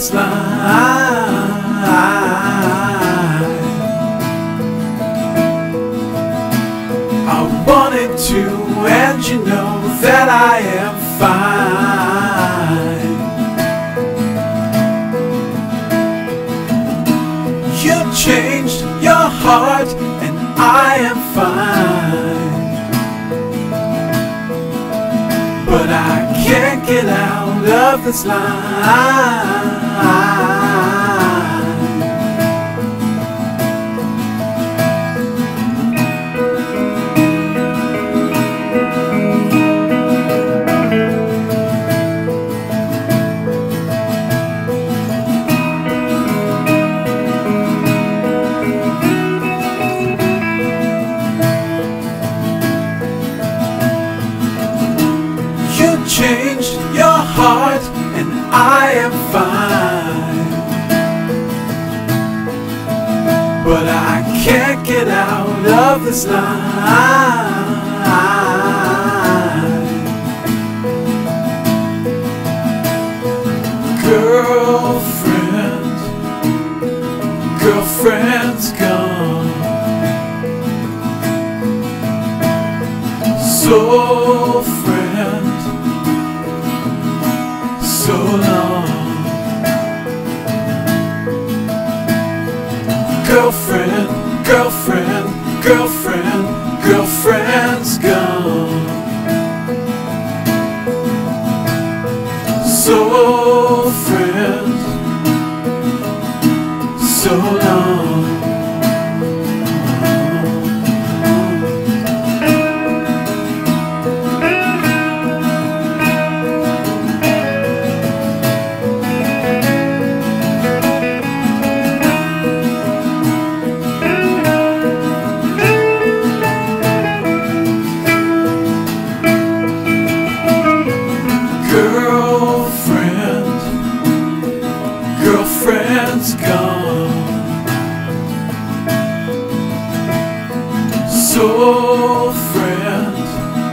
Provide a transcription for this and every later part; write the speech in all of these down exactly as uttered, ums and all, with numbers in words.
this line. I wanted to, and you know that I am fine. You changed your heart, and I am fine. But I can't get out of this line. Changed your heart, and I am fine. But I can't get out of this line. Girlfriend, girlfriend's gone. So friend, so long. Girlfriend, girlfriend, girlfriend, girlfriend's gone. So friend, so long. Girlfriend, girlfriend's gone. So friend,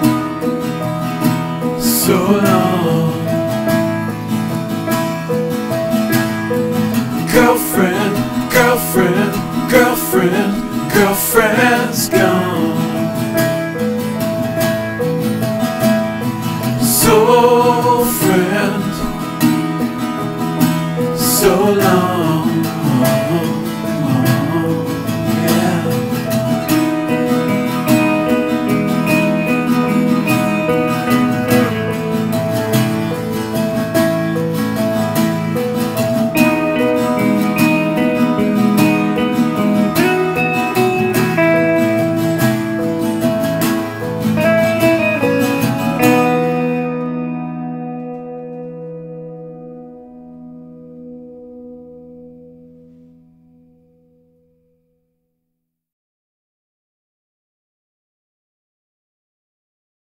so long. Girlfriend, girlfriend, girlfriend, girlfriend's gone. So